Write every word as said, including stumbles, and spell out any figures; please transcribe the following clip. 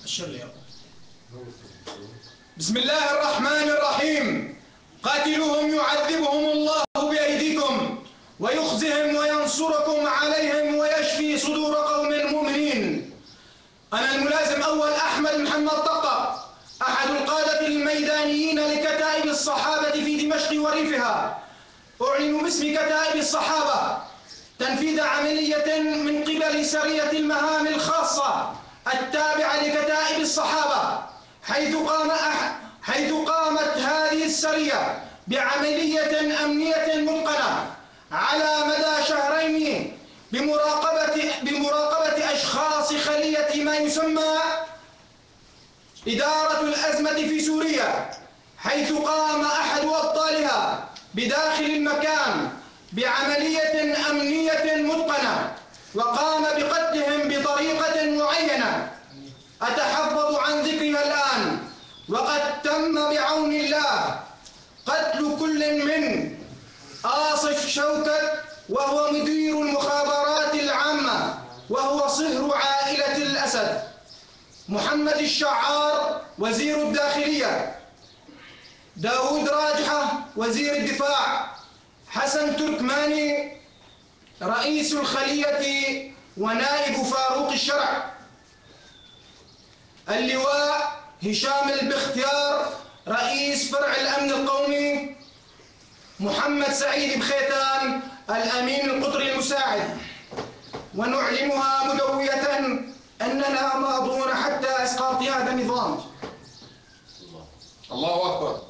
بسم الله الرحمن الرحيم. قاتلوهم يعذبهم الله بأيديكم ويخزهم وينصركم عليهم ويشفي صدور قوم مؤمنين. أنا الملازم أول أحمد محمد طقة، أحد القادة الميدانيين لكتائب الصحابة في دمشق وريفها. أعلن باسم كتائب الصحابة تنفيذ عملية من قبل سرية المهام الخاصة التابعة لكتائب الصحابة، حيث قام حيث قامت هذه السرية بعملية أمنية متقنة على مدى شهرين بمراقبة بمراقبة أشخاص خلية ما يسمى إدارة الأزمة في سوريا، حيث قام أحد أبطالها بداخل المكان بعملية أمنية متقنة وقام بقتلهم بطريقة معينة أتحفظ عن ذكرها الآن. وقد تم بعون الله قتل كل من آصف شوكت وهو مدير المخابرات العامة وهو صهر عائلة الأسد، محمد الشعار وزير الداخلية، داود راجحة وزير الدفاع، حسن تركماني رئيس الخلية ونائب فاروق الشرع، اللواء هشام البختيار رئيس فرع الأمن القومي، محمد سعيد بخيتان الأمين القطري المساعد. ونعلنها مدوية أننا ماضون حتى إسقاط هذا النظام. الله أكبر.